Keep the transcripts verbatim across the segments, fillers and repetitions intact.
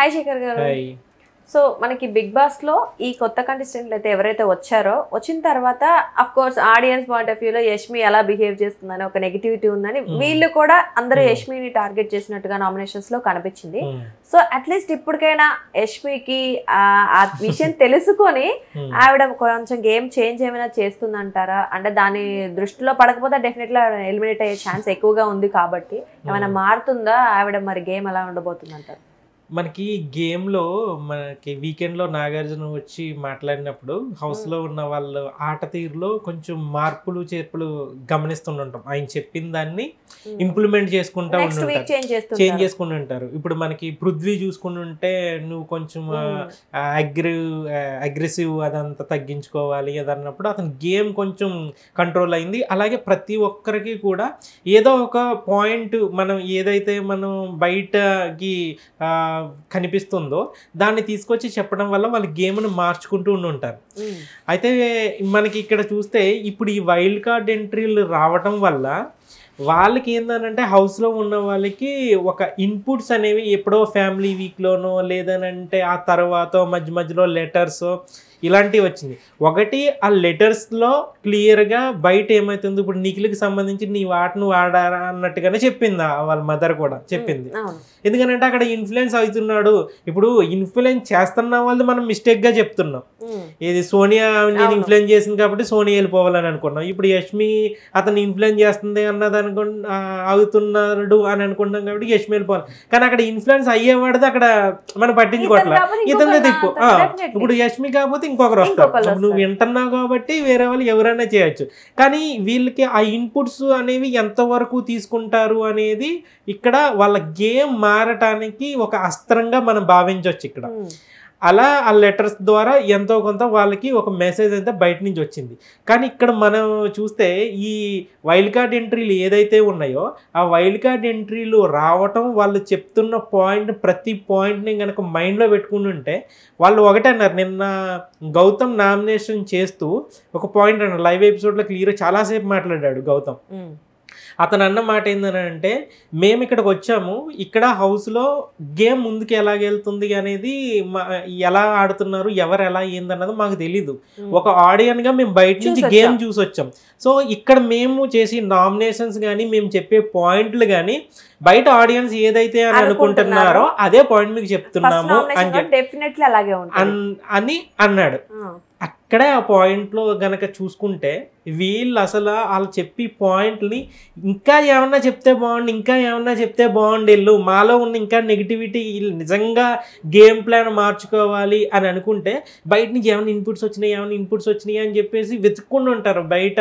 Hi Shekhar గారు. So మనకి big boss లో ఈ కొత్త కంటెస్టెంట్లు అయితే ఎవరైతే వచ్చారో వచ్చిన తర్వాత of course audience point of వ్యూలో యష్మి ఎలా బిహేవ్ చేస్తుందని ఒక నెగిటివిటీ ఉందని వీళ్ళు కూడా అందరూ యష్మిని టార్గెట్ చేసినట్టుగా నామినేషన్స్ లో కనిపించింది. సో అట్లీస్ట్ ఇప్పటికైనా యష్మికి ఆ విషయం తెలుసుకొని ఆవిడ కొంచెం గేమ్ చేంజ్ ఏమైనా చేస్తుందంటారా? అంటే దాని దృష్టిలో పడకపోతే డెఫినెట్లీ ఎలిమినేట్ అయ్యే ఛాన్స్ ఎక్కువగా ఉంది కాబట్టి ఏమైనా మారుతుందా ఆవిడ? మరి గేమ్ ఎలా ఉండబోతుంది అంటారు? మనకి గేమ్లో మనకి వీకెండ్లో నాగార్జున వచ్చి మాట్లాడినప్పుడు హౌస్లో ఉన్న వాళ్ళు ఆట తీరులో కొంచెం మార్పులు చేర్పులు గమనిస్తుంటాం. ఆయన చెప్పిన దాన్ని ఇంప్లిమెంట్ చేసుకుంటా ఉంటారు, చేంజ్ చేసుకుంటూ ఉంటారు. ఇప్పుడు మనకి పృథ్వీ చూసుకుంటుంటే నువ్వు కొంచెం అగ్రి అగ్రెసివ్ అదంతా తగ్గించుకోవాలి అదన్నప్పుడు అతని గేమ్ కొంచెం కంట్రోల్ అయింది. అలాగే ప్రతి ఒక్కరికి కూడా ఏదో ఒక పాయింట్ మనం ఏదైతే మనం బయటకి కనిపిస్తుందో దాన్ని తీసుకొచ్చి చెప్పడం వల్ల వాళ్ళ గేమ్ను మార్చుకుంటూ ఉండి ఉంటారు. అయితే మనకి ఇక్కడ చూస్తే ఇప్పుడు ఈ వైల్డ్ కార్డ్ ఎంట్రీలు రావటం వల్ల వాళ్ళకి ఏంటంటే హౌస్లో ఉన్న వాళ్ళకి ఒక ఇన్పుట్స్ అనేవి ఎప్పుడో ఫ్యామిలీ వీక్లోనో లేదనంటే ఆ తర్వాత మధ్య మధ్యలో లెటర్స్ ఇలాంటివి వచ్చింది. ఒకటి ఆ లెటర్స్లో క్లియర్గా బయట ఏమవుతుంది, ఇప్పుడు నిఖిల్కి సంబంధించి నీ వాటను వాడారా అన్నట్టుగానే చెప్పింది వాళ్ళ మదర్ కూడా చెప్పింది. ఎందుకంటే అక్కడ ఇన్ఫ్లుయెన్స్ అవుతున్నాడు. ఇప్పుడు ఇన్ఫ్లుయెన్స్ చేస్తున్న వాళ్ళు మనం మిస్టేక్గా చెప్తున్నాం. ఇది సోనియా నేను ఇన్ఫ్లుయెన్స్ చేసింది కాబట్టి సోనియా వెళ్ళిపోవాలని అనుకున్నాం. ఇప్పుడు యష్మి అతను ఇన్ఫ్లుయెన్స్ చేస్తుంది అన్నది అనుకు అవుతున్నాడు అని అనుకుంటున్నాం కాబట్టి యష్మి వెళ్ళిపోవాలి. కానీ అక్కడ ఇన్ఫ్లుయెన్స్ అయ్యేవాడిది అక్కడ మనం పట్టించుకోవట్లే, ఇతనే తిప్పు. ఇప్పుడు యష్మి కాకపోతే ఇంకొకరు వస్తారు. నువ్వు వింటున్నావు కాబట్టి వేరే వాళ్ళు ఎవరైనా చేయొచ్చు. కానీ వీళ్ళకి ఆ ఇన్పుట్స్ అనేవి ఎంతవరకు తీసుకుంటారు అనేది ఇక్కడ వాళ్ళ గేమ్ మారటానికి ఒక అస్త్రంగా మనం భావించవచ్చు ఇక్కడ. అలా ఆ లెటర్స్ ద్వారా ఎంతో కొంత వాళ్ళకి ఒక మెసేజ్ అయితే బయట నుంచి వచ్చింది. కానీ ఇక్కడ మనం చూస్తే ఈ వైల్డ్ కార్డ్ ఎంట్రీలు ఏదైతే ఉన్నాయో ఆ వైల్డ్ కార్డ్ ఎంట్రీలు రావటం, వాళ్ళు చెప్తున్న పాయింట్ ప్రతి పాయింట్ని కనుక మైండ్లో పెట్టుకుని ఉంటే వాళ్ళు ఒకటే అన్నారు. నిన్న గౌతమ్ నామినేషన్ చేస్తూ ఒక పాయింట్ అన్నారు, లైవ్ ఎపిసోడ్లో క్లియర్గా చాలాసేపు మాట్లాడాడు గౌతమ్. అతను అన్న మాట ఏంటంటే మేము ఇక్కడికి వచ్చాము, ఇక్కడ హౌస్లో గేమ్ ముందుకు ఎలాగెళ్తుంది అనేది ఎలా ఆడుతున్నారు, ఎవరు ఎలా ఏందన్నది మాకు తెలీదు. ఒక ఆడియన్గా మేము బయట నుంచి గేమ్ చూసి వచ్చాం. సో ఇక్కడ మేము చేసి నామినేషన్స్ కానీ మేము చెప్పే పాయింట్లు కానీ బయట ఆడియన్స్ ఏదైతే అని అనుకుంటున్నారో అదే పాయింట్ మీకు చెప్తున్నాము అని అని అన్నాడు. అక్కడే ఆ పాయింట్లో గనక చూసుకుంటే వీళ్ళు అసలు వాళ్ళు చెప్పి పాయింట్ని ఇంకా ఏమన్నా చెప్తే బాగుండు, ఇంకా ఏమన్నా చెప్తే బాగుండు, వెళ్ళు మాలో ఉన్న ఇంకా నెగిటివిటీ నిజంగా గేమ్ ప్లాన్ మార్చుకోవాలి అని అనుకుంటే బయట నుంచి ఏమైనా ఇన్పుట్స్ వచ్చినాయి ఏమైనా ఇన్పుట్స్ వచ్చినాయి అని చెప్పేసి వెతుక్కుంటూ ఉంటారు. బయట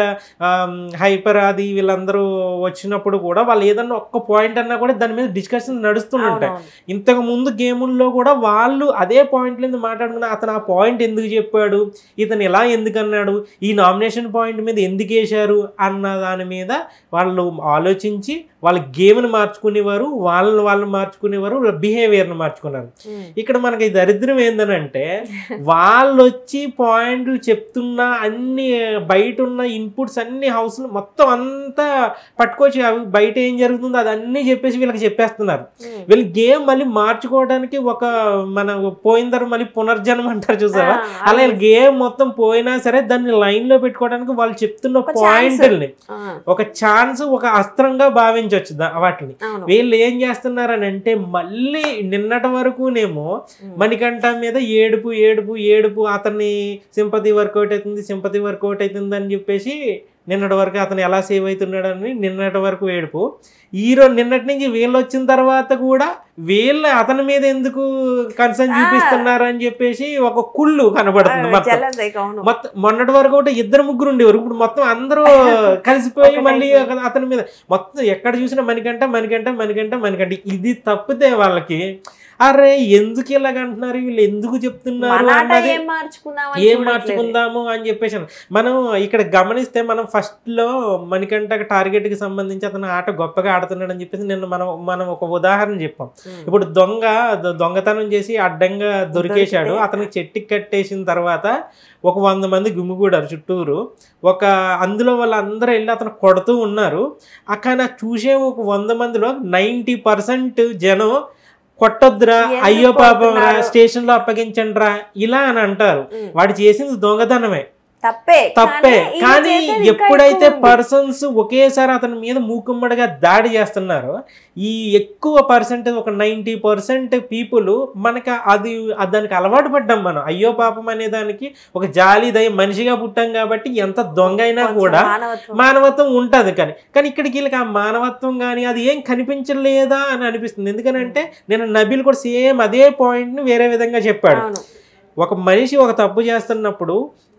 హైపర్ అది వీళ్ళందరూ వచ్చినప్పుడు కూడా వాళ్ళు ఏదన్నా ఒక్క పాయింట్ అన్నా కూడా దాని మీద డిస్కషన్ నడుస్తుంటాయి. ఇంతకు ముందు గేముల్లో కూడా వాళ్ళు అదే పాయింట్ మీద మాట్లాడుకున్న అతను ఆ పాయింట్ ఎందుకు చెప్పాడు, ఇతను ఎలా ఎందుకు అన్నాడు, ఈ నామినేషన్ పాయింట్ మీద ఎందుకు వేశారు అన్న దాని మీద వాళ్ళు ఆలోచించి వాళ్ళ గేమ్ని మార్చుకునేవారు, వాళ్ళని వాళ్ళు మార్చుకునేవారు, వాళ్ళ బిహేవియర్ని మార్చుకున్నారు. ఇక్కడ మనకి దరిద్రం ఏందనంటే వాళ్ళు వచ్చి పాయింట్లు చెప్తున్న అన్ని బయట ఉన్న ఇన్పుట్స్ అన్ని హౌస్లో మొత్తం అంతా పట్టుకొచ్చి అవి బయట ఏం జరుగుతుందో అదన్నీ చెప్పేసి వీళ్ళకి చెప్పేస్తున్నారు. వీళ్ళు గేమ్ మళ్ళీ మార్చుకోవడానికి ఒక మన పోయిన తర్వాత మళ్ళీ పునర్జన్మ అంటారు చూసారా, అలా గేమ్ మొత్తం పోయినా సరే దాన్ని లైన్లో పెట్టుకోవడానికి వాళ్ళు చెప్తున్న పాయింట్ని ఒక ఛాన్స్, ఒక అస్త్రంగా భావించవచ్చు వాటిని. వీళ్ళు ఏం చేస్తున్నారని అంటే మళ్ళీ నిన్నటి వరకునేమో మణికంఠ మీద ఏడుపు ఏడుపు ఏడుపు అతన్ని సింపతి వర్కౌట్ అవుతుంది సింపతి వర్కౌట్ అవుతుంది అని చెప్పేసి నిన్నటి వరకు అతను ఎలా సేవ్ అవుతున్నాడని నిన్నటి వరకు ఏడుపు. ఈరోజు నిన్నటి నుంచి వీళ్ళు వచ్చిన తర్వాత కూడా వీళ్ళు అతని మీద ఎందుకు కన్సర్న్ చూపిస్తున్నారు అని చెప్పేసి ఒక కుళ్ళు కనబడుతుంది. మొత్తం మొత్తం మొన్నటి వరకు ఒకటి ఇద్దరు ముగ్గురు ఉండేవారు, ఇప్పుడు మొత్తం అందరూ కలిసిపోయి మళ్ళీ అతని మీద మొత్తం ఎక్కడ చూసినా మణికంఠ మణికంఠ మణికంఠ మణికంఠ. ఇది తప్పితే వాళ్ళకి అరే ఎందుకు ఇలాగంటున్నారు, వీళ్ళు ఎందుకు చెప్తున్నారు అన్నది ఏం మార్చుకుందాము అని చెప్పేసి మనం ఇక్కడ గమనిస్తే మనం ఫస్ట్లో మణికంఠ టార్గెట్కి సంబంధించి అతను ఆట గొప్పగా ఆడుతున్నాడు అని చెప్పేసి నిన్న మనం మనం ఒక ఉదాహరణ చెప్పాం. ఇప్పుడు దొంగ దొంగతనం చేసి అడ్డంగా దొరికేశాడు, అతనికి చెట్టుకి కట్టేసిన తర్వాత ఒక వంద మంది గుమిగూడారు చుట్టూరు. ఒక అందులో వాళ్ళందరూ వెళ్ళి అతను కొడుతూ ఉన్నారు. కానీ చూసే ఒక వంద మందిలో నైంటీ పర్సెంట్ జనం కొట్టొద్దురా, అయ్యో పాపం రా, స్టేషన్ లో అప్పగించండి రా ఇలా అని అంటారు. వాడు చేసింది దొంగతనమే, తప్పే తప్పే. కానీ ఎప్పుడైతే పర్సన్స్ ఒకేసారి అతని మీద మూకుమ్మడిగా దాడి చేస్తున్నారో, ఈ ఎక్కువ పర్సెంటేజ్ ఒక నైంటీ పర్సెంట్ పీపుల్ మనకి అది దానికి అలవాటు పడ్డాం మనం. అయ్యో పాపం అనే దానికి ఒక జాలి దయ, మనిషిగా పుట్టాం కాబట్టి ఎంత దొంగ అయినా కూడా మానవత్వం ఉంటుంది. కానీ కానీ ఇక్కడికి వీళ్ళకి ఆ మానవత్వం కానీ అది ఏం కనిపించలేదా అని అనిపిస్తుంది. ఎందుకనంటే నేను నబీల్ కూడా సేమ్ అదే పాయింట్ని వేరే విధంగా చెప్పాడు. ఒక మనిషి ఒక తప్పు చేస్తున్నప్పుడు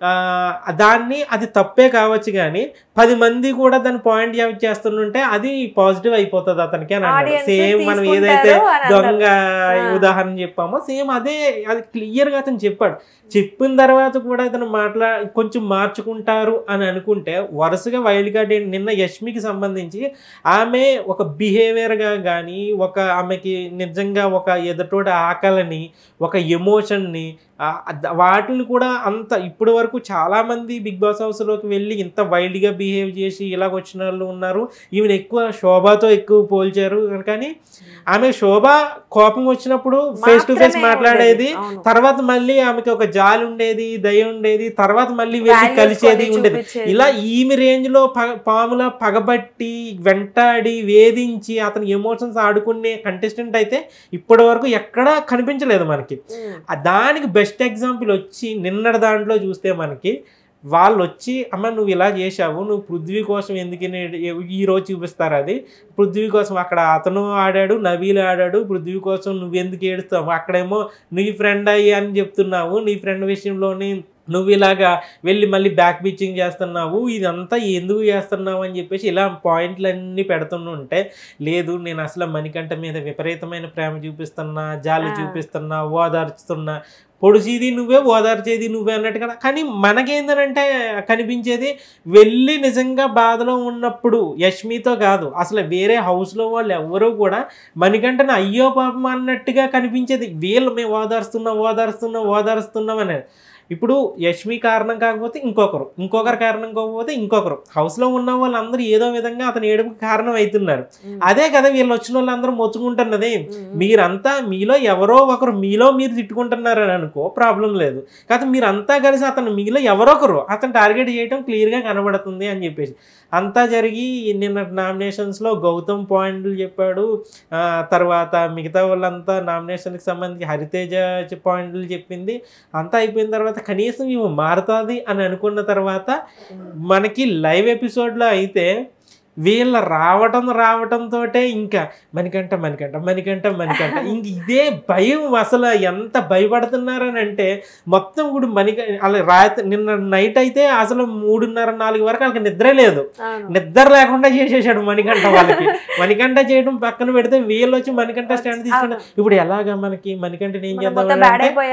దాన్ని అది తప్పే కావచ్చు కానీ పది మంది కూడా దాన్ని పాయింట్ అవుట్ చేస్తుంటే అది పాజిటివ్ అయిపోతుంది అతనికి అని అన్నాడు. సేమ్ మనం ఏదైతే దొంగ ఉదాహరణ చెప్పామో సేమ్ అదే అది క్లియర్గా అతను చెప్పాడు. చెప్పిన తర్వాత కూడా అతను మాట్లా కొంచెం మార్చుకుంటారు అని అనుకుంటే వరుసగా వైల్డ్ కార్డ్ నిన్న యష్మికి సంబంధించి ఆమె ఒక బిహేవియర్గా కానీ ఒక ఆమెకి నిజంగా ఒక ఎదుటోటి ఆకలిని ఒక ఎమోషన్ని వాటిని కూడా అంత ఇప్పటి వరకు చాలామంది బిగ్ బాస్ హౌస్లోకి వెళ్ళి ఇంత వైల్డ్గా బిహేవ్ చేసి ఇలాగ వచ్చిన వాళ్ళు ఉన్నారు. ఈమెను ఎక్కువ శోభతో ఎక్కువ పోల్చారు. కానీ ఆమె శోభ కోపం వచ్చినప్పుడు ఫేస్ టు ఫేస్ మాట్లాడేది, తర్వాత మళ్ళీ ఆమెకి ఒక జాలి ఉండేది, దయ ఉండేది, తర్వాత మళ్ళీ వెళ్ళి కలిసేది ఉండేది. ఇలా ఈమె రేంజ్లో ప పాముల పగబట్టి వెంటాడి వేధించి అతని ఎమోషన్స్ ఆడుకునే కంటెస్టెంట్ అయితే ఇప్పటి వరకు ఎక్కడా కనిపించలేదు మనకి. దానికి బెస్ట్ ఎగ్జాంపుల్ వచ్చి నిన్నటి దాంట్లో చూస్తే మనకి వాళ్ళు వచ్చి అమ్మ నువ్వు ఇలా చేసావు, నువ్వు పృథ్వీ కోసం ఎందుకు ఈరోజు చూపిస్తారు. అది పృథ్వీ కోసం అక్కడ అతను ఆడాడు, నబీల్ ఆడాడు, పృథ్వీ కోసం నువ్వు ఎందుకు ఏడుస్తావు, అక్కడేమో నీ ఫ్రెండ్ అయ్యి అని చెప్తున్నావు, నీ ఫ్రెండ్ విషయంలోని నువ్వు ఇలాగా వెళ్ళి మళ్ళీ బ్యాక్ పిచ్చింగ్ చేస్తున్నావు, ఇదంతా ఎందుకు చేస్తున్నావు అని చెప్పేసి ఇలా పాయింట్లన్నీ పెడుతుంటే, లేదు నేను అసలు మణికంఠ మీద విపరీతమైన ప్రేమ చూపిస్తున్నా, జాలి చూపిస్తున్నా, ఓదార్చుతున్నా, పొడిచేది నువ్వే ఓదార్చేది నువ్వే అన్నట్టుగా. కానీ మనకేందనంటే కనిపించేది వెళ్ళి నిజంగా బాధలో ఉన్నప్పుడు యష్మితో కాదు, అసలు వేరే హౌస్లో వాళ్ళు ఎవరూ కూడా మణికంఠని అయ్యో పాపం అన్నట్టుగా కనిపించేది. వీళ్ళు మేము ఓదార్స్తున్నాం ఓదార్స్తున్నాం ఓదార్స్తున్నాం అనేది. ఇప్పుడు యష్మి కారణం కాకపోతే ఇంకొకరు, ఇంకొకరు కారణం కాకపోతే ఇంకొకరు, హౌస్లో ఉన్న వాళ్ళందరూ ఏదో విధంగా అతను ఏడుపుకి కారణం అవుతున్నారు. అదే కదా వీళ్ళు వచ్చిన వాళ్ళందరూ మొచ్చుకుంటున్నది. మీరంతా మీలో ఎవరో ఒకరు మీలో మీరు తిట్టుకుంటున్నారని అనుకో ప్రాబ్లం లేదు, కాకపోతే మీరంతా కలిసి అతను మీలో ఎవరొకరు అతను టార్గెట్ చేయడం క్లియర్గా కనబడుతుంది అని చెప్పేసి అంతా జరిగి నిన్న నామినేషన్స్లో గౌతమ్ పాయింట్లు చెప్పాడు. తర్వాత మిగతా వాళ్ళంతా నామినేషన్కి సంబంధించి హరితేజ పాయింట్లు చెప్పింది. అంతా అయిపోయిన తర్వాత కనీసం ఇవి మారుతుంది అని అనుకున్న తర్వాత మనకి లైవ్ ఎపిసోడ్లో అయితే వీళ్ళ రావటం రావటంతో ఇంకా మణికంఠ మణికంఠ మణికంఠ మణికంఠ ఇంక ఇదే భయం. అసలు ఎంత భయపడుతున్నారని అంటే మొత్తం ఇప్పుడు మణిక అలా రాత్రి నిన్న నైట్ అయితే అసలు మూడున్నర నాలుగు వరకు వాళ్ళకి నిద్ర లేదు, నిద్ర లేకుండా చేసేసాడు మణికంఠ. వాళ్ళకి మణికంఠ చేయడం పక్కన పెడితే వీళ్ళు వచ్చి మణికంఠ స్టాండ్ తీసుకుంటా ఇప్పుడు ఎలాగా మనకి మణికంఠని ఏం చేద్దాం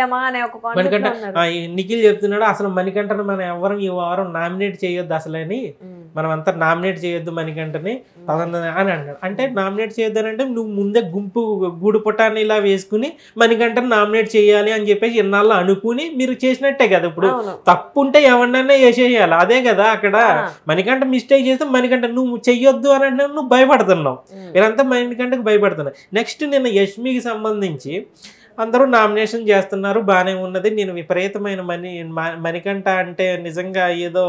మణికంఠ నిఖిల్ చెప్తున్నాడు అసలు మణికంఠను మనం ఎవరు ఈ వారం నామినేట్ చేయొద్దు అసలు అని, మనం అంతా నామినేట్ చేయొద్దు మణికంఠని అని అన్నాడు. అంటే నామినేట్ చేయొద్దని అంటే నువ్వు ముందే గుంపు గూడు పుటాన్ని ఇలా వేసుకుని మణికంఠని నామినేట్ చేయాలి అని చెప్పేసి ఎన్నాళ్ళు అనుకుని మీరు చేసినట్టే కదా. ఇప్పుడు తప్పు ఉంటే ఎవరినైనా వేసేయాలి, అదే కదా అక్కడ. మణికంఠ మిస్టేక్ చేస్తే మణికంఠ నువ్వు చెయ్యొద్దు అని అంటే నువ్వు భయపడుతున్నావు, వీరంతా మణికంఠకి భయపడుతున్నావు. నెక్స్ట్ నిన్న యష్మికి సంబంధించి అందరూ నామినేషన్ చేస్తున్నారు, బాగానే ఉన్నది. నేను విపరీతమైన మణి మణికంఠ అంటే నిజంగా ఏదో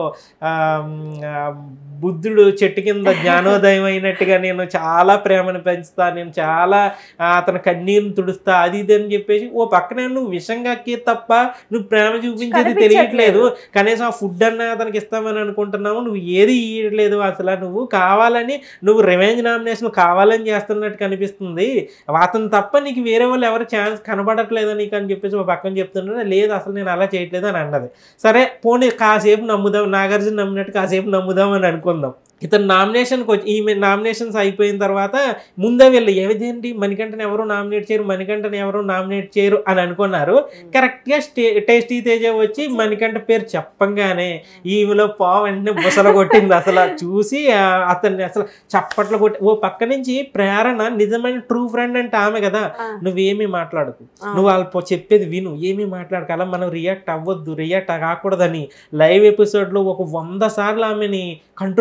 బుద్ధుడు చెట్టు కింద జ్ఞానోదయం అయినట్టుగా నేను చాలా ప్రేమను పెంచుతా, నేను చాలా అతని కన్నీరుని తుడుస్తా, అది ఇది అని చెప్పేసి ఓ పక్కన నువ్వు విషంగా తప్ప నువ్వు ప్రేమ చూపించేది తెలియట్లేదు. కనీసం ఆ ఫుడ్ అన్న అతనికి ఇస్తామని అనుకుంటున్నావు, నువ్వు ఏది ఇవ్వట్లేదు. అసలు నువ్వు కావాలని నువ్వు రివెంజ్ నామినేషన్ కావాలని చేస్తున్నట్టు కనిపిస్తుంది, అతను తప్ప నీకు వేరే వాళ్ళు ఎవరు ఛాన్స్ కనబడట్లేదు నీకు అని చెప్పేసి ఒక పక్కన చెప్తున్నా. లేదు అసలు నేను అలా చేయట్లేదు అని అన్నది. సరే పోనీ కాసేపు నమ్ముదాం, నాగార్జున నమ్మినట్టు కాసేపు నమ్ముదాం అని అనుకుందాం. ఇతను నామినేషన్కి వచ్చి ఈమె నామినేషన్స్ అయిపోయిన తర్వాత ముందే వీళ్ళు ఏదేంటి మణికంఠని ఎవరు నామినేట్ చేయరు మణికంఠని ఎవరు నామినేట్ చేయరు అని అనుకున్నారు. కరెక్ట్గా స్టే టేస్టీ తేజ వచ్చి మణికంఠ పేరు చెప్పంగానే ఈమెలో పావు వెంటనే బుసలు కొట్టింది. అసలు చూసి అతన్ని అసలు చప్పట్లు కొట్టి ఓ పక్క నుంచి ప్రేరణ నిజమైన ట్రూ ఫ్రెండ్ అంటే ఆమె కదా, నువ్వేమీ మాట్లాడకు, నువ్వు వాళ్ళు చెప్పేది విను, ఏమీ మాట్లాడక అలా మనం రియాక్ట్ అవ్వద్దు, రియాక్ట్ కాకూడదని లైవ్ ఎపిసోడ్లో ఒక వంద సార్లు ఆమెని కంట్రోల్ చేసింది.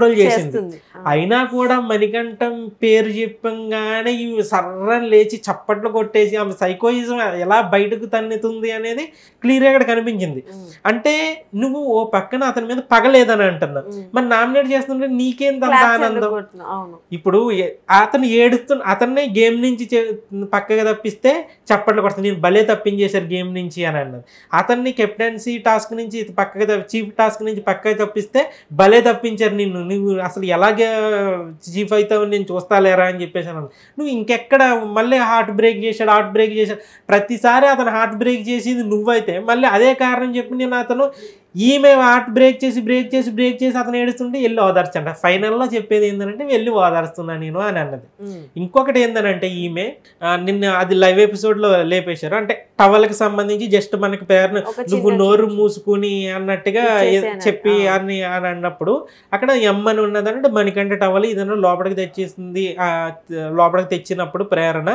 చేసింది. అయినా కూడా మణికంఠం పేరు చెప్పంగానే ఇవి సర్రని లేచి చప్పట్లు కొట్టేసి ఆమె సైకోయిజం ఎలా బయటకు తన్నుతుంది అనేది క్లియర్గా ఇక్కడ కనిపించింది. అంటే నువ్వు ఓ పక్కన అతని మీద పగలేదని అంటున్నావు, మరి నామినేట్ చేస్తుంటే నీకేంత ఆనందం? ఇప్పుడు అతను ఏడుస్తు అతన్ని గేమ్ నుంచి పక్కగా తప్పిస్తే చప్పట్లు కొడుతుంది, నేను భలే తప్పించేశారు గేమ్ నుంచి అని అన్నది. అతన్ని కెప్టెన్సీ టాస్క్ నుంచి పక్కగా చీఫ్ టాస్క్ నుంచి పక్కగా తప్పిస్తే భలే తప్పించారు నిన్ను, నువ్వు అసలు ఎలాగే చీఫ్ అవుతావు నేను చూస్తాలేరా అని చెప్పేసి అన్నాను. నువ్వు ఇంకెక్కడ మళ్ళీ హార్ట్ బ్రేక్ చేశాడు హార్ట్ బ్రేక్ చేశాడు ప్రతిసారి అతను హార్ట్ బ్రేక్ చేసేది నువ్వైతే మళ్ళీ అదే కారణం చెప్పి నేను అతను ఈమె హార్ట్ బ్రేక్ చేసి బ్రేక్ చేసి బ్రేక్ చేసి అతను ఏడుస్తుంటే వెళ్ళి ఓదార్చంట. ఫైనల్లో చెప్పేది ఏంటంటే వెళ్ళి ఓదార్స్తున్నా నేను అని అన్నది. ఇంకొకటి ఏంటంటే ఈమె నిన్న అది లైవ్ ఎపిసోడ్లో లేపేశారు, అంటే టవల్కి సంబంధించి జస్ట్ మనకి పేరును నువ్వు నోరు మూసుకుని అన్నట్టుగా చెప్పి అని అని అన్నప్పుడు అక్కడ ఎమ్మని ఉన్నదంటే మణికంఠ టవల్ ఇదన్నా లోపలికి తెచ్చేసింది. లోపలికి తెచ్చినప్పుడు ప్రేరణ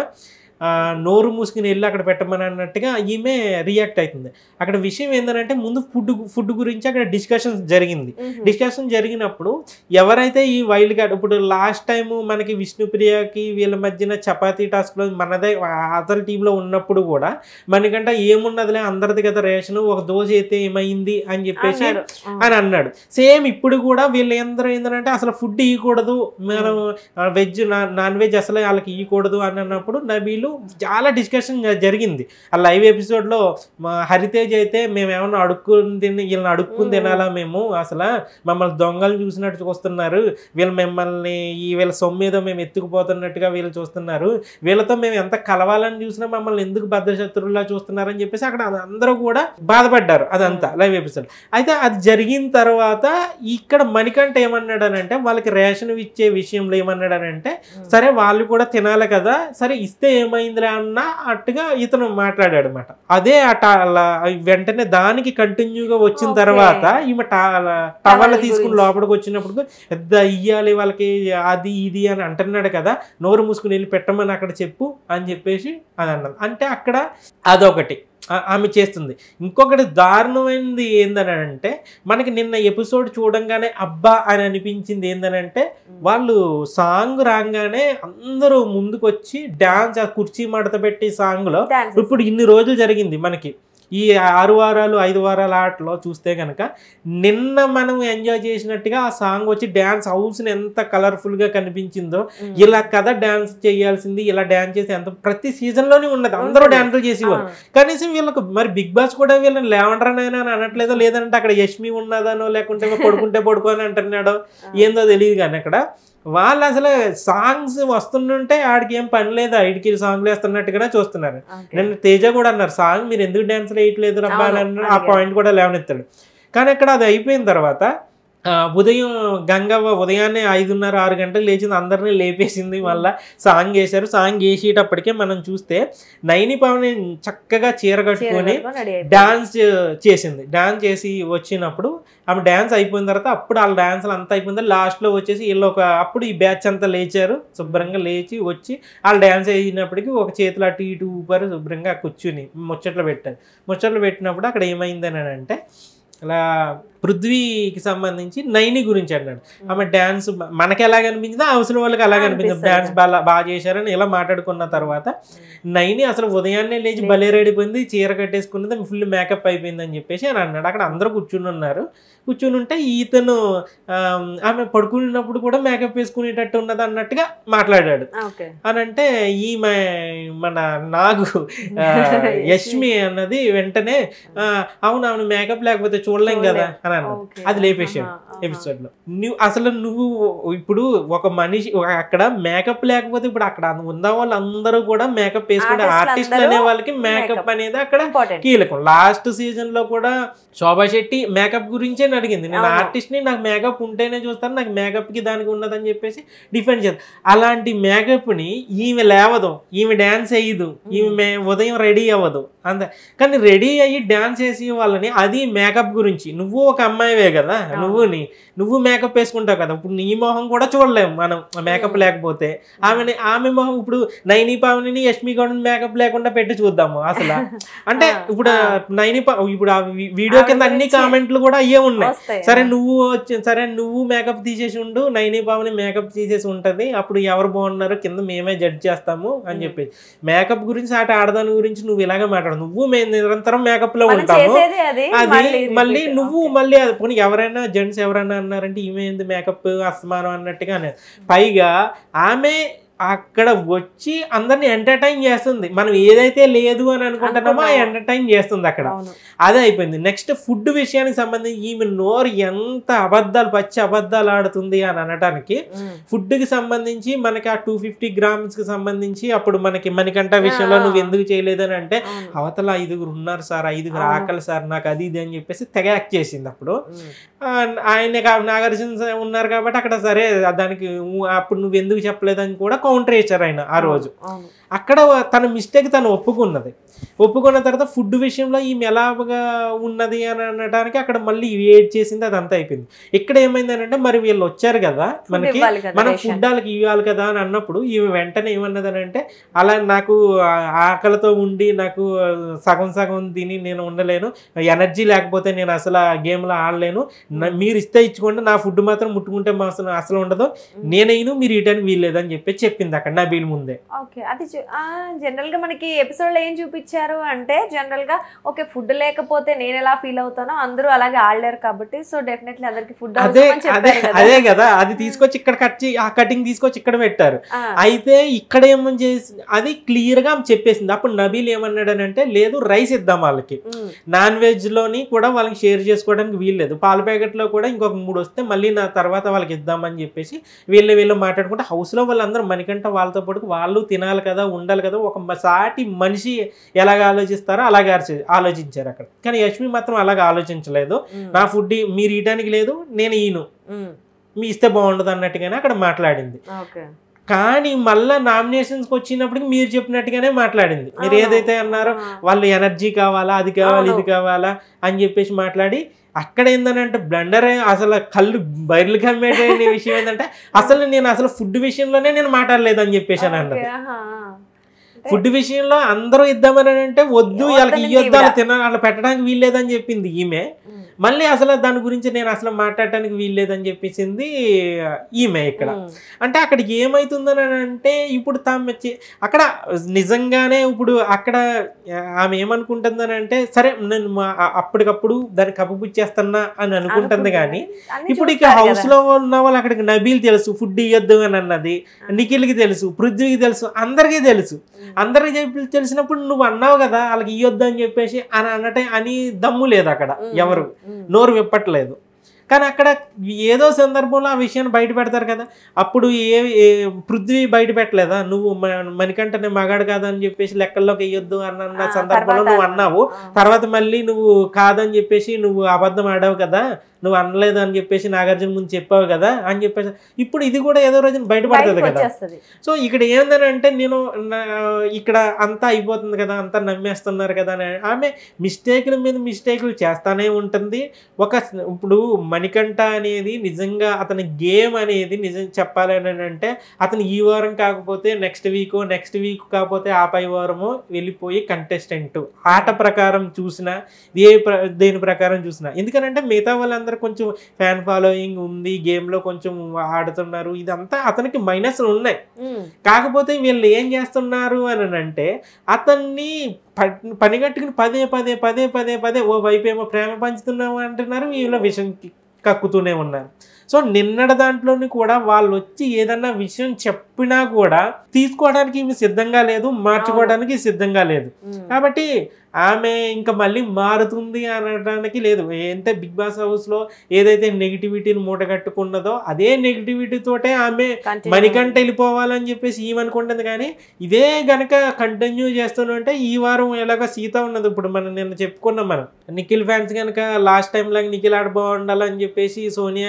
నోరు మూసుకుని వెళ్ళి అక్కడ పెట్టమని అన్నట్టుగా ఈమె రియాక్ట్ అవుతుంది. అక్కడ విషయం ఏంటంటే ముందు ఫుడ్ ఫుడ్ గురించి అక్కడ డిస్కషన్ జరిగింది. డిస్కషన్ జరిగినప్పుడు ఎవరైతే ఈ వైల్డ్ కార్డ్ ఇప్పుడు లాస్ట్ టైం మనకి విష్ణుప్రియకి వీళ్ళ మధ్యన చపాతీ టాస్క్లో మనదే అతని టీంలో ఉన్నప్పుడు కూడా మనకంటే ఏమున్నదిలే అందరిది కదా రేషన్, ఒక దోశ అయితే ఏమైంది అని చెప్పేసి అని అన్నాడు. సేమ్ ఇప్పుడు కూడా వీళ్ళు ఎందరూ ఏంటంటే అసలు ఫుడ్ ఇవ్వకూడదు, మనం వెజ్ నాన్ వెజ్ అసలు వాళ్ళకి ఇవ్వకూడదు అని అన్నప్పుడు నబీలు చాలా డిస్కషన్ జరిగింది. ఆ లైవ్ ఎపిసోడ్లో హరితేజ్ అయితే మేము ఏమన్నా అడుక్కుని తిని వీళ్ళని అడుక్కుని తినాలా, మేము అసలు మమ్మల్ని దొంగలు చూసినట్టు చూస్తున్నారు, వీళ్ళు మిమ్మల్ని ఈ వీళ్ళ సొమ్ము ఏదో మేము ఎత్తుకుపోతున్నట్టుగా వీళ్ళు చూస్తున్నారు, వీళ్ళతో మేము ఎంత కలవాలని చూసినా మమ్మల్ని ఎందుకు బద్ధశత్రువులా చూస్తున్నారని చెప్పేసి అక్కడ అందరూ కూడా బాధపడ్డారు. అదంతా లైవ్ ఎపిసోడ్. అయితే అది జరిగిన తర్వాత ఇక్కడ మణికంఠ ఏమన్నాడనంటే వాళ్ళకి రేషన్ ఇచ్చే విషయంలో ఏమన్నాడనంటే సరే వాళ్ళు కూడా తినాలి కదా, సరే ఇస్తే ఏమైందిలే అన్న అట్టుగా ఇతను మాట్లాడాడు అనమాట. అదే అట వెంటనే దానికి కంటిన్యూగా వచ్చిన తర్వాత ఈమె టవల్ తీసుకుని లోపలికి వచ్చినప్పుడు పెద్ద ఇయ్యాలి వాళ్ళకి అది ఇది అని అంటున్నాడు కదా, నోరు మూసుకుని వెళ్ళి పెట్టమని అక్కడ చెప్పు అని చెప్పేసి అని అన్నది. అంటే అక్కడ అదొకటి ఆమె చేస్తుంది. ఇంకొకటి దారుణమైనది ఏందని అంటే మనకి నిన్న ఎపిసోడ్ చూడంగానే అబ్బా అని అనిపించింది ఏందనంటే వాళ్ళు సాంగ్ రాగానే అందరూ ముందుకు వచ్చి డాన్స్ ఆ కుర్చీ మడత పెట్టి సాంగ్లో ఇప్పుడు ఇన్ని రోజులు జరిగింది మనకి ఈ ఆరు వారాలు ఐదు వారాల ఆటలో చూస్తే కనుక నిన్న మనం ఎంజాయ్ చేసినట్టుగా ఆ సాంగ్ వచ్చి డ్యాన్స్ హౌస్ని ఎంత కలర్ఫుల్గా కనిపించిందో ఇలా కదా డ్యాన్స్ చేయాల్సింది, ఇలా డ్యాన్స్ చేసి ఎంత ప్రతి సీజన్లోనే ఉన్నది, అందరూ డ్యాన్సులు చేసేవారు. కనీసం వీళ్ళకు మరి బిగ్ బాస్ కూడా వీళ్ళని లేవంటారనైనా అని అనట్లేదో, లేదంటే అక్కడ యష్మి ఉన్నదనో లేకుంటే పడుకుంటే పడుకోని అంటున్నాడో ఏందో తెలియదు. కానీ అక్కడ వాళ్ళు అసలు సాంగ్స్ వస్తుంటే ఆడికి ఏం పని లేదు, ఐడికి సాంగ్లు వేస్తున్నట్టుగానే చూస్తున్నారు. నేను తేజ కూడా అన్నారు సాంగ్ మీరు ఎందుకు డ్యాన్స్ వేయట్లేదు రబ్బా అని అన్నారు, ఆ పాయింట్ కూడా లేవనెత్తాడు. కానీ అక్కడ అది అయిపోయిన తర్వాత ఉదయం గంగవ్వ ఉదయాన్నే ఐదున్నర ఆరు గంటలకు లేచింది, అందరినీ లేపేసింది, మళ్ళీ సాంగ్ వేశారు. సాంగ్ వేసేటప్పటికే మనం చూస్తే నైని పవన్ చక్కగా చీర కట్టుకొని డాన్స్ చేసింది. డాన్స్ చేసి వచ్చినప్పుడు ఆమె డ్యాన్స్ అయిపోయిన తర్వాత అప్పుడు వాళ్ళ డ్యాన్స్లు అంతా అయిపోయింది. లాస్ట్లో వచ్చేసి వీళ్ళు ఒక అప్పుడు ఈ బ్యాచ్ అంతా లేచారు, శుభ్రంగా లేచి వచ్చి వాళ్ళు డ్యాన్స్ వేసినప్పటికీ ఒక చేతులు అటు ఇటు ఊపారు, శుభ్రంగా కూర్చుని ముచ్చట్లు పెట్టారు. ముచ్చట్లు పెట్టినప్పుడు అక్కడ ఏమైందని అంటే అలా పృథ్వీకి సంబంధించి నైని గురించి అన్నాడు. ఆమె డ్యాన్స్ మనకి ఎలాగ అనిపించిందో అవసరం వాళ్ళకి అలాగ అనిపించింది, డ్యాన్స్ బాగా బాగా చేశారని ఇలా మాట్లాడుకున్న తర్వాత నైని అసలు ఉదయాన్నే లేచి భలే రెడిపోయింది, చీర కట్టేసుకున్నది, ఫుల్ మేకప్ అయిపోయింది అని చెప్పేసి అని అన్నాడు. అక్కడ అందరూ కూర్చుని ఉన్నారు. కూర్చుని ఉంటే ఈతను ఆమె పడుకున్నప్పుడు కూడా మేకప్ వేసుకునేటట్టు ఉన్నది అన్నట్టుగా మాట్లాడాడు. అని అంటే ఈమె మన నాగు యష్మి అన్నది వెంటనే అవును అవును మేకప్ లేకపోతే చూడలేం కదా అని అన్నది. అది లేపేసాడు ఎపిసోడ్ లో. నువ్వు అసలు నువ్వు ఇప్పుడు ఒక మనిషి అక్కడ మేకప్ లేకపోతే ఇప్పుడు అక్కడ ఉన్న వాళ్ళు అందరూ కూడా మేకప్ వేసుకుంటే ఆర్టిస్టులు అనే వాళ్ళకి మేకప్ అనేది అక్కడ కీలకం. లాస్ట్ సీజన్ లో కూడా శోభా శెట్టి మేకప్ గురించే అడిగింది, నేను ఆర్టిస్ట్ ని నాకు మేకప్ ఉంటేనే చూస్తాను, నాకు మేకప్ కి దానికి ఉన్నదని చెప్పేసి డిఫెండ్ చేస్తాను. అలాంటి మేకప్ ని ఈమె లేవదు, ఈమె డాన్స్ వేయదు, ఈమె ఉదయం రెడీ అవ్వదు అంత. కానీ రెడీ అయ్యి డాన్స్ వేసి వాళ్ళని అది మేకప్ గురించి నువ్వు ఒక అమ్మాయివే కదా, నువ్వు నీ నువ్వు మేకప్ వేసుకుంటావు కదా, ఇప్పుడు నీ మొహం కూడా చూడలేము మనం మేకప్ లేకపోతే. ఆమె ఆమె మొహం ఇప్పుడు నైని పావనిని యష్మి గౌడ్ మేకప్ లేకుండా పెట్టి చూద్దాము అసలు. అంటే ఇప్పుడు నైని ఇప్పుడు ఆ వీడియో కింద అన్ని కామెంట్లు కూడా అయ్యే ఉన్నాయి. సరే నువ్వు వచ్చి సరే నువ్వు మేకప్ తీసేసి ఉండు, నైని పావని మేకప్ తీసేసి ఉంటది, అప్పుడు ఎవరు బాగున్నారు కింద మేమే జడ్జ్ చేస్తాము అని చెప్పి. మేకప్ గురించి ఆట ఆడదాని గురించి నువ్వు ఇలాగే మాట్లాడు, నువ్వు మేము నిరంతరం మేకప్ లో ఉంటాము, అది మళ్ళీ నువ్వు మళ్ళీ అది పోనీ ఎవరైనా జెంట్స్ ఎవరైనా అన్నారంటే ఈమె ఏంది మేకప్ అస్తమానం అన్నట్టుగా అనేది. పైగా ఆమె అక్కడ వచ్చి అందరిని ఎంటర్టైన్ చేస్తుంది, మనం ఏదైతే లేదు అని అనుకుంటున్నామో ఆ ఎంటర్టైన్ చేస్తుంది అక్కడ. అదే అయిపోయింది. నెక్స్ట్ ఫుడ్ విషయానికి సంబంధించి ఈమె నోరు ఎంత అబద్ధాలు పచ్చి అబద్ధాలు ఆడుతుంది అని అనడానికి, ఫుడ్ కి సంబంధించి మనకి ఆ టూ ఫిఫ్టీ గ్రామ్స్ కి సంబంధించి అప్పుడు మనకి మణికంఠ విషయంలో నువ్వు ఎందుకు చేయలేదని అంటే, అవతల ఐదుగురు ఉన్నారు సార్, ఐదుగురు ఆకలి సార్ నాకు అది ఇది అని చెప్పేసి తెగ యాక్ట్ చేసింది. అప్పుడు ఆయన నాగార్జున ఉన్నారు కాబట్టి అక్కడ సరే దానికి అప్పుడు నువ్వు ఎందుకు చెప్పలేదని కూడా కౌంటర్ వేశారు ఆయన ఆ రోజు. అక్కడ తన మిస్టేక్ తను ఒప్పుకున్నది. ఒప్పుకున్న తర్వాత ఫుడ్ విషయంలో ఈమె ఎలాగా ఉన్నది అని అనడానికి అక్కడ మళ్ళీ ఏడ్ చేసింది, అదంతా అయిపోయింది. ఇక్కడ ఏమైంది అంటే మరి వీళ్ళు వచ్చారు కదా మనకి, మనం ఫుడ్ వాళ్ళకి ఇవ్వాలి కదా అని అన్నప్పుడు ఈమె వెంటనే ఏమన్నది అని అంటే, అలా నాకు ఆకలితో ఉండి నాకు సగం సగం తిని నేను ఉండలేను, ఎనర్జీ లేకపోతే నేను అసలు ఆ గేమ్లో ఆడలేను, మీరు ఇస్తే ఇచ్చుకోండి, నా ఫుడ్ మాత్రం ముట్టుకుంటే మాత్రం అసలు ఉండదు, నేనైనా మీరు ఇయటానికి వీల్లేదని చెప్పి చెప్పింది అక్కడ నా వీళ్ళ ముందే. అది జనరల్ గా మనకి ఎపిసోడ్ లో ఏం చూపించారు అంటే, జనరల్ గా ఓకే ఫుడ్ లేకపోతే నేను ఎలా ఫీల్ అవుతానో అందరూ అలాగే ఆడలేరు కాబట్టి, సో డెఫినెట్లీ అందరికి ఫుడ్ అదే కదా, అది తీసుకొచ్చి ఇక్కడ కట్ ఆ కటింగ్ తీసుకొచ్చి ఇక్కడ పెట్టారు. అయితే ఇక్కడ ఏమని చేసి అది క్లియర్ గా చెప్పేసింది. అప్పుడు నబీల్ ఏమన్నాడు అంటే, లేదు రైస్ ఇద్దాం వాళ్ళకి, నాన్ వెజ్ లోని కూడా వాళ్ళకి షేర్ చేసుకోవడానికి వీల్లేదు, పాల ప్యాకెట్ లో కూడా ఇంకొక మూడు వస్తే మళ్ళీ నా తర్వాత వాళ్ళకి ఇద్దామని చెప్పేసి వీళ్ళు వీళ్ళు మాట్లాడుకుంటే, హౌస్ లో వాళ్ళందరూ మనకంటే వాళ్ళతో పాటు వాళ్ళు తినాలి కదా ఉండాలి కదా, ఒక సాటి మనిషి ఎలాగ ఆలోచిస్తారో అలాగే ఆలోచించారు అక్కడ. కానీ యష్మి మాత్రం అలాగ ఆలోచించలేదు, నా ఫుడ్ మీరు ఇయటానికి లేదు నేను ఈను మీ ఇస్తే బాగుండదు అన్నట్టుగానే అక్కడ మాట్లాడింది. కానీ మళ్ళా నామినేషన్స్కి వచ్చినప్పటికి మీరు చెప్పినట్టుగానే మాట్లాడింది. మీరు ఏదైతే అన్నారో వాళ్ళు ఎనర్జీ కావాలా అది కావాలి ఇది కావాలా అని చెప్పేసి మాట్లాడి, అక్కడ ఏంటంటే బ్లండర్ అసలు కళ్ళు బయర్లు కమ్మేట విషయం ఏంటంటే, అసలు నేను అసలు ఫుడ్ విషయంలోనే నేను మాట్లాడలేదు అని చెప్పేసాను అన్నది. ఫుడ్ విషయంలో అందరూ ఇద్దామని అంటే వద్దు, వాళ్ళకి ఇయ్యొద్దు, వాళ్ళు తిన వాళ్ళు పెట్టడానికి వీల్లేదని చెప్పింది ఈమె. మళ్ళీ అసలు దాని గురించి నేను అసలు మాట్లాడటానికి వీల్లేదని చెప్పేసింది ఈమె ఇక్కడ. అంటే అక్కడ ఏమవుతుందని అంటే, ఇప్పుడు తాము అక్కడ నిజంగానే ఇప్పుడు అక్కడ ఆమె ఏమనుకుంటుందని అంటే, సరే నేను అప్పటికప్పుడు దాన్ని కప్పుపుచ్చేస్తున్నా అని అనుకుంటుంది. కానీ ఇప్పుడు ఇక హౌస్ లో ఉన్న వాళ్ళు అక్కడికి నబీల్ తెలుసు ఫుడ్ ఇవ్వద్దు అని అన్నది, నిఖిల్కి తెలుసు, పృథ్వీకి తెలుసు, అందరికీ తెలుసు. అందరికి తెలిసినప్పుడు నువ్వు అన్నావు కదా వాళ్ళకి ఇవ్వద్దు అని చెప్పేసి అని అన్నట్టే అని దమ్ము లేదు అక్కడ, ఎవరు నోరు విప్పట్లేదు. కానీ అక్కడ ఏదో సందర్భంలో ఆ విషయాన్ని బయట పెడతారు కదా. అప్పుడు ఏ పృథ్వీ బయట పెట్టలేదా, నువ్వు మణికంఠనే మగాడు కాదని చెప్పేసి లెక్కల్లోకి వేయొద్దు అన్న సందర్భంలో నువ్వు అన్నావు, తర్వాత మళ్ళీ నువ్వు కాదని చెప్పేసి నువ్వు అబద్ధం ఆడావు కదా, నువ్వు అనలేదు అని చెప్పేసి నాగార్జున ముందు చెప్పావు కదా అని చెప్పేసి ఇప్పుడు ఇది కూడా ఏదో రోజున బయటపడుతుంది కదా. సో ఇక్కడ ఏందని అంటే, నేను ఇక్కడ అంతా అయిపోతుంది కదా, అంతా నమ్మేస్తున్నారు కదా అని ఆమె మిస్టేకుల మీద మిస్టేకులు చేస్తానే ఉంటుంది. ఒక ఇప్పుడు మణికంఠ అనేది నిజంగా అతని గేమ్ అనేది నిజం చెప్పాలి అని అంటే, అతను ఈ వారం కాకపోతే నెక్స్ట్ వీక్, నెక్స్ట్ వీక్ కాకపోతే ఆ పై వారము వెళ్ళిపోయి కంటెస్టెంట్ ఆట ప్రకారం చూసినా ఏ దేని ప్రకారం చూసినా, ఎందుకనంటే మిగతా వాళ్ళందరూ కొంచెం ఫ్యాన్ ఫాలోయింగ్ ఉంది, గేమ్ లో కొంచెం ఆడుతున్నారు, ఇదంతా అతనికి మైనస్ ఉన్నాయి. కాకపోతే వీళ్ళు ఏం చేస్తున్నారు అని అంటే, అతన్ని పనిగట్టుకుని పదే పదే పదే పదే పదే ఓ వైపు ఏమో ప్రేమ పంచుతున్నాము అంటున్నారు, వీళ్ళ విషయం కక్కుతూనే ఉన్నారు. సో నిన్నటి దాంట్లోని కూడా వాళ్ళు వచ్చి ఏదన్నా విషయం చెప్పినా కూడా తీసుకోవడానికి సిద్ధంగా లేదు, మార్చుకోవడానికి సిద్ధంగా లేదు. కాబట్టి ఆమె ఇంకా మళ్ళీ మారుతుంది అనడానికి లేదు. ఎంత బిగ్ బాస్ హౌస్ లో ఏదైతే నెగిటివిటీని మూటగట్టుకున్నదో అదే నెగిటివిటీ తోటే ఆమె మణికంఠ వెళ్ళిపోవాలని చెప్పేసి ఏమనుకుంటుంది. కానీ ఇదే గనక కంటిన్యూ చేస్తుంటే ఈ వారం ఎలాగో సీత ఉన్నది. ఇప్పుడు మనం నిన్న చెప్పుకున్నాం, మనం నిఖిల్ ఫ్యాన్స్ కనుక లాస్ట్ టైం లాగా నిఖిల్ ఆడ బాగుండాలని చెప్పేసి సోనియాని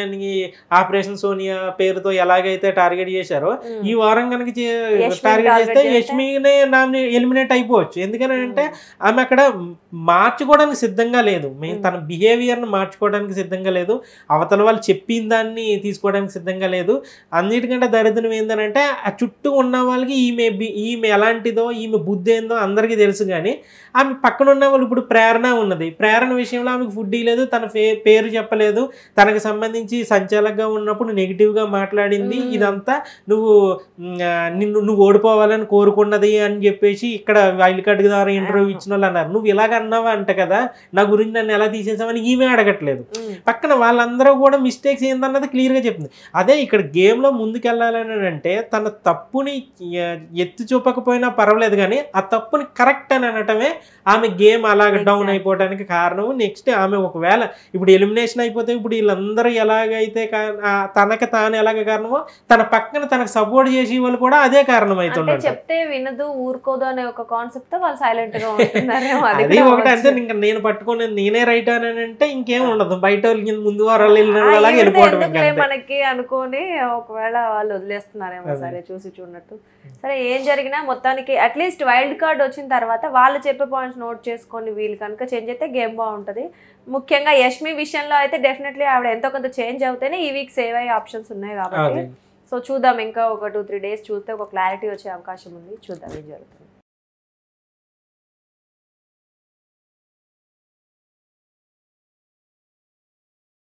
ఆపరేషన్ సోనియా పేరుతో ఎలాగైతే టార్గెట్ చేశారో ఉమ్. ఈ వారం కనుక యష్మిని టార్గెట్ target చేస్తే చేస్తే? యష్మినే నామినే ఎలిమినేట్ అయిపోవచ్చు. ఎందుకని అంటే ఆమె అక్కడ మార్చుకోవడానికి సిద్ధంగా లేదు, మేము తన బిహేవియర్ను మార్చుకోవడానికి సిద్ధంగా లేదు, అవతల వాళ్ళు చెప్పిన దాన్ని తీసుకోవడానికి సిద్ధంగా లేదు. అన్నిటికంటే దరిద్రం ఏంటంటే ఆ చుట్టూ ఉన్న వాళ్ళకి ఈమె బి- ఈమె ఎలాంటిదో ఈమె బుద్ధి ఏందో అందరికీ తెలుసు. కానీ ఆమె పక్కన ఉన్న వాళ్ళు ఇప్పుడు ప్రేరణ ఉన్నది, ప్రేరణ విషయంలో ఆమెకు ఫుడ్ ఇవ్వలేదు, తన ఫే పేరు చెప్పలేదు, తనకు సంబంధించి సంచాలకగా ఉన్నప్పుడు నెగిటివ్గా మాట్లాడింది. ఇదంతా నువ్వు మ్, ఆ, నిన్ను నువ్వు ఓడిపోవాలని కోరుకున్నది అని చెప్పేసి ఇక్కడ వైల్డ్ కార్డ్ ద్వారా ఇంటర్వ్యూ ఇచ్చిన వాళ్ళు అన్నారు. నువ్వు ఇలాగ అన్నావా అంట కదా, నా గురించి నన్ను ఎలా తీసేసావని ఈమె అడగట్లేదు. పక్కన వాళ్ళందరూ కూడా మిస్టేక్స్ ఏందన్నది క్లియర్గా చెప్తుంది. అదే ఇక్కడ గేమ్లో ముందుకెళ్ళాలని అంటే తన తప్పుని ఎ- ఎత్తి చూపకపోయినా పర్వాలేదు, కానీ ఆ తప్పుని కరెక్ట్ అని అనటమే ఆమె గేమ్ అలాగ డౌన్ అయిపోవడానికి కారణం. నెక్స్ట్ ఆమె ఒకవేళ ఇప్పుడు ఎలిమినేషన్ అయిపోతే ఇప్పుడు వీళ్ళందరూ ఎలాగైతే కా- ఆ తనకి తాను ఎలాగ కారణమో తన పక్కన తనకు సపోర్ట్ చేసే వాళ్ళు కూడా అదే కారణం అంటే అవుతున్నారు. చెప్తే వినదు ఊరుకోదు అనే ఒక కాన్సెప్ట్ తో వాళ్ళు సైలెంట్ గా ఉంటున్నారేమో. అది అది కూడా ఒకటి అంతే. అవ్వచ్చు. ఇంకా నేను పట్టుకుని నేనే రైట్ అని అంటే ఇంకేం ఉండదు, బయట వాళ్ళకి ముందు వారాలు వెళ్ళిన ఆ, అలాగే ఈవిడతో వెళ్ళిపోవడం. ఇంకా ఎందుకులే అంతే. మనకి అనుకోని ఒకవేళ వాళ్ళు వదిలేస్తున్నారేమో. అదే. సరే చూసి చూడనట్టు. సరే ఏం జరిగినా మొత్తానికి అట్లీస్ట్ వైల్డ్ కార్డ్ వచ్చిన తర్వాత వాళ్ళు చెప్పే పాయింట్స్ నోట్ చేసుకొని వీళ్ళు కనుక చేంజ్ అయితే గేమ్ బాగుంటది. ముఖ్యంగా యష్మి విషయంలో అయితే డెఫినెట్లీ ఆవిడ ఎంతో కొంత చేంజ్ అవుతేనే ఈ వీక్ సేవ్ అయ్యే ఆప్షన్స్ ఉన్నాయి కాబట్టి. అదే. సో చూద్దాం, ఇంకా ఒక టూ త్రీ డేస్ చూస్తే ఒక క్లారిటీ వచ్చే అవకాశం ఉంది. చూద్దాం ఏం జరుగుతుంది.